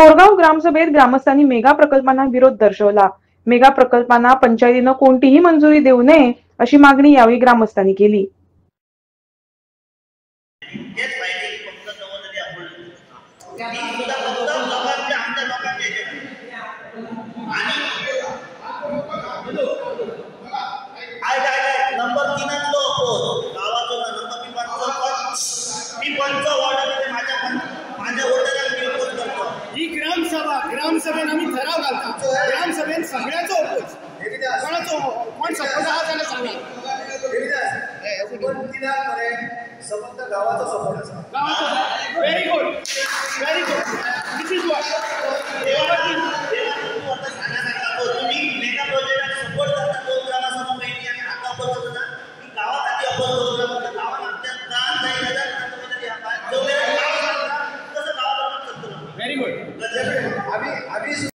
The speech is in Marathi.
कोरगाव ग्रामसभेत ग्रामस्थांनी मेगा प्रकल्पांना विरोध दर्शवला। मेगा प्रकल्पांना पंचायतीनं कोणतीही मंजुरी देऊ नये अशी मागणी यावेळी ग्रामस्थांनी केली। नंबर 3 ही ग्रामसभेत आम्ही ठराव घालतो। ग्रामसभेत सगळ्याचं ओपोज कोण सपोज हा त्याला सांगा। समस्त गावाचा सपोर्ट असा। Very good this is what तुम्ही मेगा प्रोजेक्ट सपोर्ट करता। 2 ग्रामसभा पैकी आणि आता आपण होता की गावासाठी आपण गावाला काही हजार तसं गावाला व्हेरी गुड।